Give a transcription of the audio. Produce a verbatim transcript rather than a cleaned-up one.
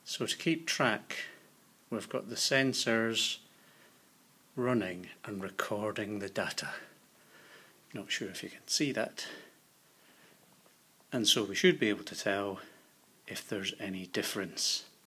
So to keep track, we've got the sensors running and recording the data. Not sure if you can see that. And so we should be able to tell if there's any difference.